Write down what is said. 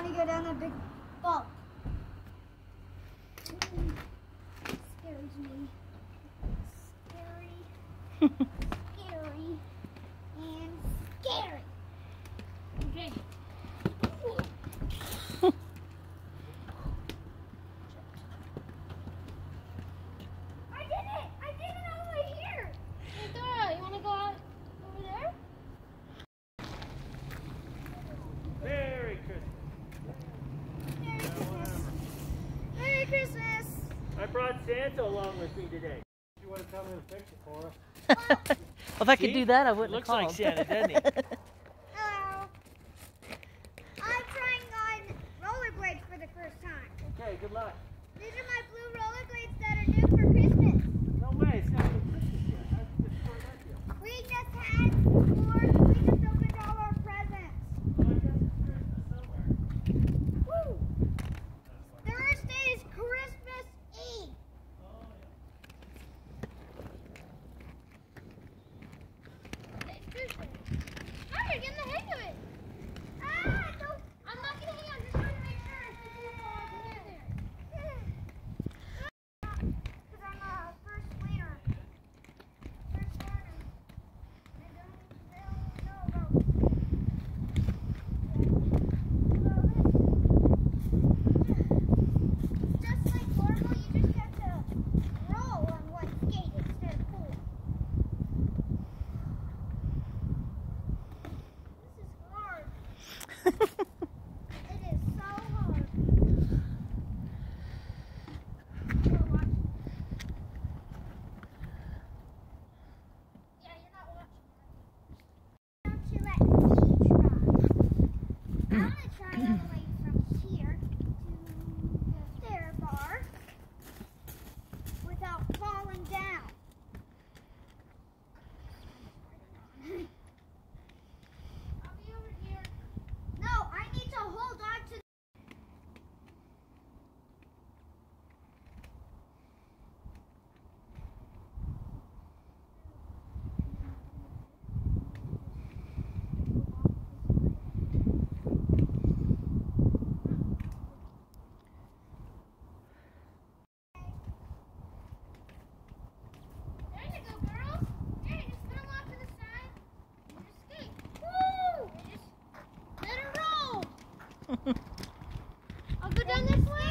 to go down that big bump. Scares me. Scary. Scary. And scary. Okay. I did it! I did it all the way here! Hey Dora, you want to go out over there? Merry Christmas. Merry Christmas. Merry Christmas. I brought Santa along with me today. You want to tell me to fix it for us? Well, if I could do that, I wouldn't Looks have like called. Santa, doesn't he? Hello. I'm trying on rollerblades for the first time. Okay, good luck. These are my blue rollerblades that are new for Christmas. No way, it's not even Christmas yet. That's just for that deal. We just opened all our presents. Well, I guess it's Christmas somewhere. Woo! Thursday is Christmas Eve. Oh, It's Tuesday. Oh, you're getting the hang of it. Ah, no. I'm not getting the hang of it. Just trying to make sure it's the people I can get there. Because I'm a first leader. First learner. They don't know about just like normal, you just have to roll on one skate instead of pull. This is hard. It is so hard. You're watching. Yeah, you're not watching. Don't you let me try. I'm going to try all the way from here to the stair bar without falling down. I'll be over here. No, I need to hold on to. There you go, girls. There, you just put them off to the side. And just skate. Woo! And just let her roll. I'll go down this way.